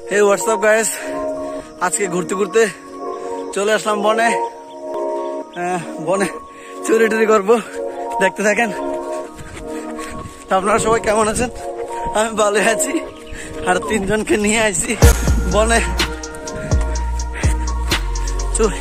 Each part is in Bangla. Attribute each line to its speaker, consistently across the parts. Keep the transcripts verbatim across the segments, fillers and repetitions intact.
Speaker 1: হে হোয়াটসঅ্যাপ গাইস, আজকে ঘুরতে ঘুরতে চলে আসলাম বনে। বনে চুরি টুরি করবো, দেখতে থাকেন। আপনারা সবাই কেমন আছেন? আমি ভালো আছি, আর তিনজনকে নিয়ে আইছি বনে চুরি।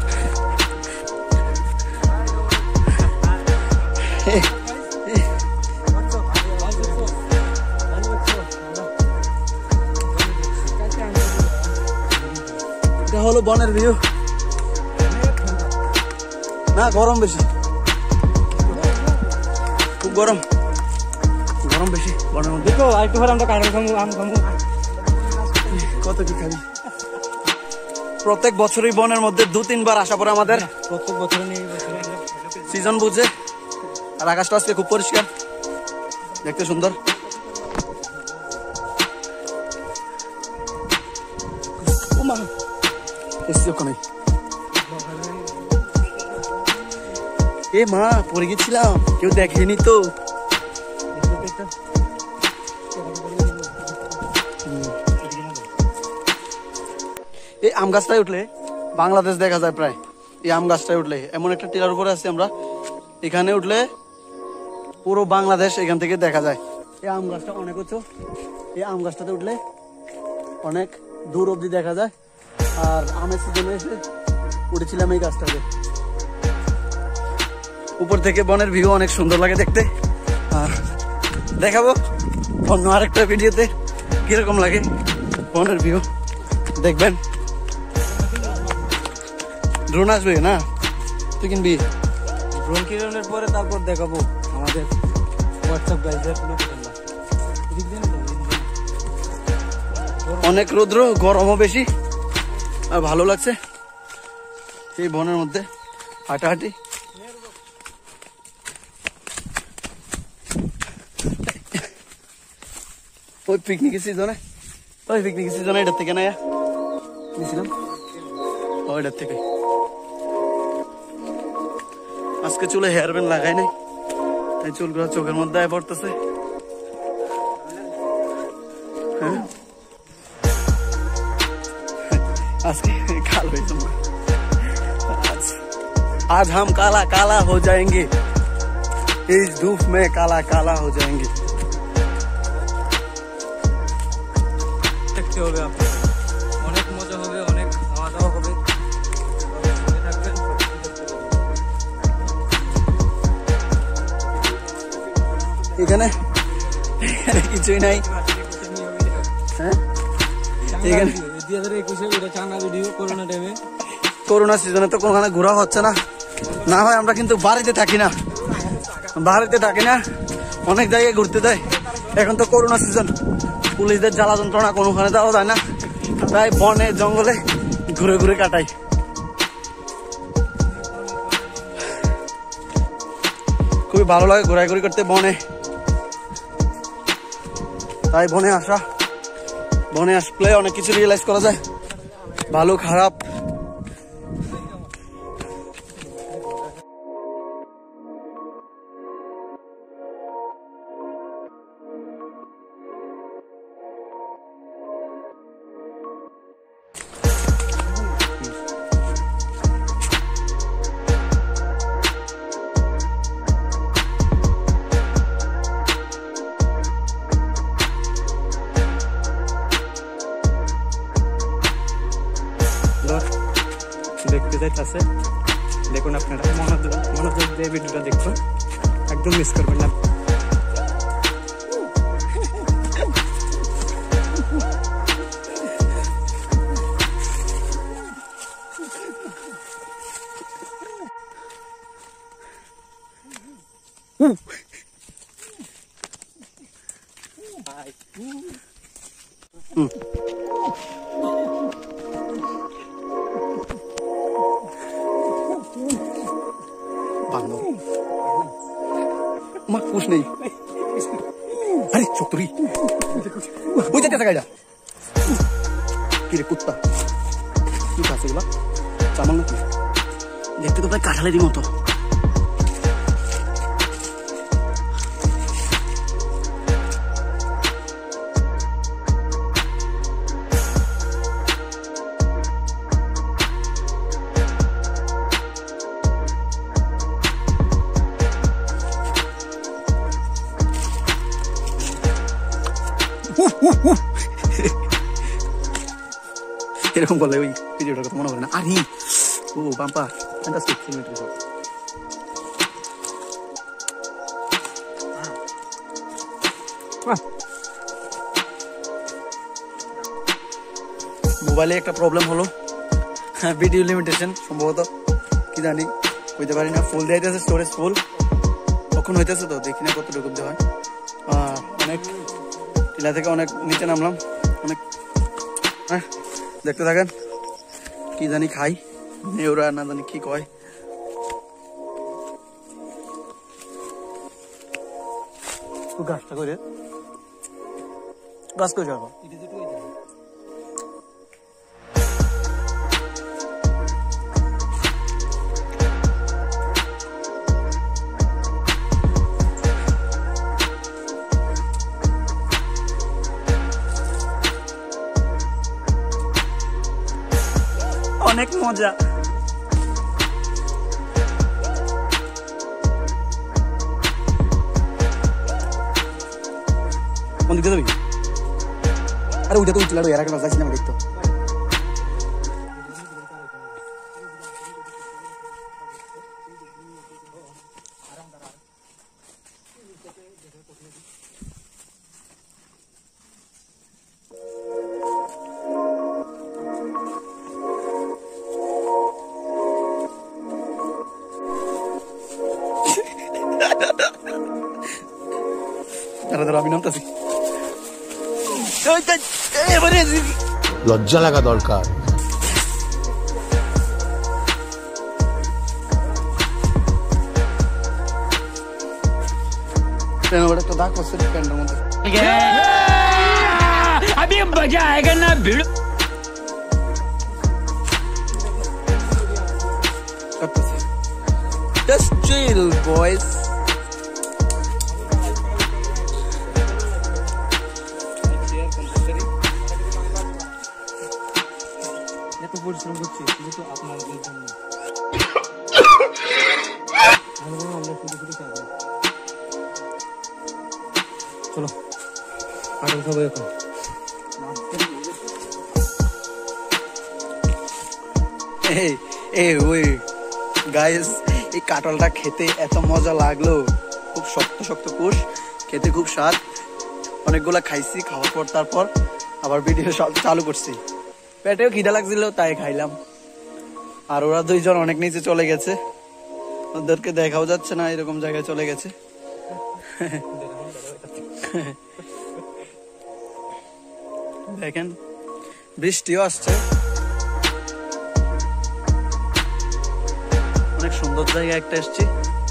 Speaker 1: এটা হলো বনের ভিউ। না গরম বেশি, খুব গরম, গরম বেশি বনের মধ্যে। কত কি খাবি? প্রত্যেক বছরই বনের মধ্যে দু তিনবার আসা পড়ে আমাদের, প্রত্যেক বছর সিজন বুঝে। আর আকাশটা আজকে খুব পরিষ্কার, দেখতে সুন্দর। এ মা, পড়ে গেছিলাম, কেউ দেখেনি তো। এই আম গাছটায় উঠলে বাংলাদেশ দেখা যায় প্রায়। এই আম গাছটায় উঠলে, এমন একটা টিলার উপরে আছি আমরা, এখানে উঠলে পুরো বাংলাদেশ এখান থেকে দেখা যায়। এই আম গাছটা অনেক উঁচু, এই আম গাছটাতে উঠলে অনেক দূর অব্দি দেখা যায়। আর আমের সিজনে এসে উঠেছিলাম এই গাছটাতে। উপর থেকে বনের ভিউ অনেক সুন্দর লাগে দেখতে। আর দেখাবো অন্য আরেকটা ভিডিওতে কিরকম লাগে বনের ভিউ, দেখবেন। ড্রোন আসবে না? তুই কিনবি? ড্রোন কিনার পরে তারপর দেখাবো আমাদের হোয়াটসঅ্যাপ গাইজের। অনেক রৌদ্র, গরমও বেশি, আর ভালো লাগছে এই বনের মধ্যে হাঁটাহাঁটি। ওই পিকনিকের সিজনে, ওই পিকনিকের সিজনে এটার থেকে না নিয়েছিলাম, ওইটার থেকে। আজকে চুলে হেয়ার ব্যান্ড লাগাই নাই, তাই চুলগুলো চোখের মধ্যে আয় পড়তেছে। হ্যাঁ, আজকে কালো হয়েছে। आज हम काला काला हो जाएंगे, इस धूप में काला काला हो जाएंगे। দেখতে হবে, অনেক মজা হবে, অনেক খাওয়া দাওয়া হবে। এখানে এখানে কিছুই নাই। হ্যাঁ, এখানে করোনা সিজনে তো কোনখানে ঘোরা হচ্ছে না। না হয় আমরা কিন্তু বাড়িতে থাকি না, বাড়িতে থাকি না, অনেক জায়গায় ঘুরতে যাই। এখন তো করোনা সিজন, পুলিশদের জ্বালা যন্ত্রণা, কোনোখানে যাওয়া যায় না, তাই বনে জঙ্গলে ঘুরে ঘুরে কাটাই। খুবই ভালো লাগে ঘোরাঘুরি করতে বনে, তাই বনে আসা। বনে আসলে অনেক কিছু রিয়েলাইজ করা যায়, ভালো খারাপ। দেখতে যাইতেছে, দেখুন আপনারা মনোযোগ মনোযোগ দিয়ে ভিডিওটা দেখুন, একদম মিস করবেন না। মা পুষ নেই, আরে চতুরি ওই যেতে গাড়িটা কি রে কুত্তা, কি আছে এগুলা? চামাল নাকি? দেখতে তো প্রায় কাঁঠালেরই মতো। এরকম করলে ওই ভিডিওটার কথা মনে হয় না। আরে ও বাম্পা ফ্যান্টাস্টিক সিনেমেট্রি শট। মোবাইলে একটা প্রবলেম হলো, ভিডিও লিমিটেশন সম্ভবত, কি জানি হইতে পারি না। ফুল দিয়েছে, স্টোরেজ ফুল কখন হইতেছে তো দেখি না কতটুকু দেওয়া হয়। অনেক টিলা থেকে অনেক নিচে নামলাম, অনেক। হ্যাঁ দেখতে থাকেন, কি জানি খাই নেওরা না জানি কি কয়। গাছটা করে গাছ করে যাবো। অনেক মজা। কোন দিকে যাবি? আরে ওইটা তো উঠছিল, আর এর আগে যাইছি না দেখতো। আমি নামতেছি,
Speaker 2: লজ্জা লাগা দরকার।
Speaker 1: একটা দাগ করছে প্যান্টের মধ্যে।
Speaker 3: अभी मजा आएगा ना भिड़।
Speaker 1: Just chill, boys. এত পরিশ্রম করছি শুধু তো আপনাদের জন্য। চলো আগে সবাই এখন এই এই ওই গাইস, এই কাঁঠালটা খেতে এত মজা লাগলো, খুব শক্ত শক্ত কুশ, খেতে খুব স্বাদ। অনেকগুলা খাইছি, খাওয়ার পর তারপর আবার ভিডিও চালু করছি, পেটেও খিদা লাগছিল তাই খাইলাম। আর ওরা দুইজন অনেক নিচে চলে গেছে, ওদেরকে দেখাও যাচ্ছে না, এরকম জায়গায় চলে গেছে। দেখেন বৃষ্টিও আসছে, অনেক সুন্দর জায়গা একটা এসছি।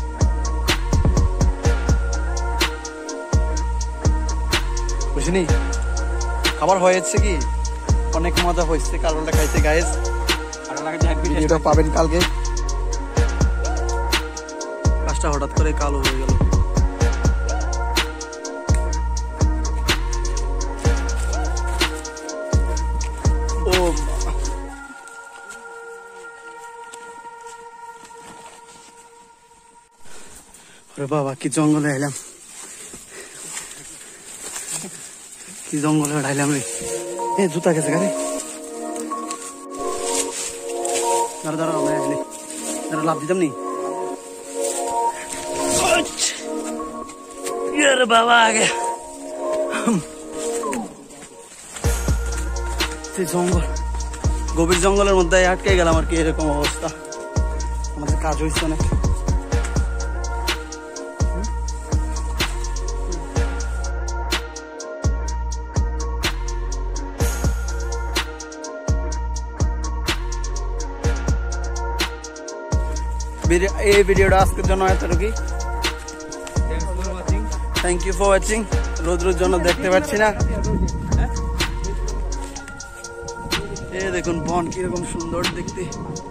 Speaker 1: বুঝিনি খাবার হয়েছে কি, অনেক মজা হয়েছে, কালোটা খাইছে গাইস। ভিডিওটা পাবেন কালকে। কাজটা হঠাৎ করে কালো হয়ে গেল। ও বাবা, কি জঙ্গলে এলাম, কি জঙ্গলে উঠাইলাম রে। এ জুতা গেছে গাড়ি, দাঁড়া দাঁড়া দাঁড়া, লাভ দিতাম নি বাবা। আগে জঙ্গল, গভীর জঙ্গলের মধ্যে আটকে গেলাম আর কি, এরকম অবস্থা। আমাদের কাজ হয়েছে অনেক। এই ভিডিওটা আজকের জন্য এতটুকুই। Thank you for watching. রোজ রোজ জন্য দেখতে পাচ্ছি না। এ দেখুন বন কিরকম সুন্দর দেখতে।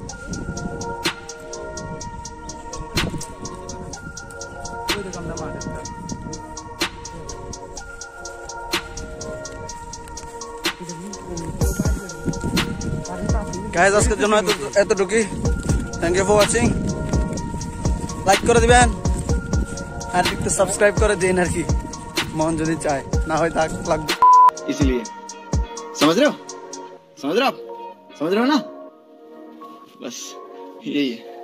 Speaker 1: গাইস আজকের জন্য এতটুকুই। Thank you for watching. Like করে দিবেন আর একটু সাবস্ক্রাইব করে দিন আর কি, মন যদি চায়, না হয় তাক লাগবে।
Speaker 2: इसलिए समझ रहे हो समझ रहे हो आप समझ रहे हो ना? बस यही है।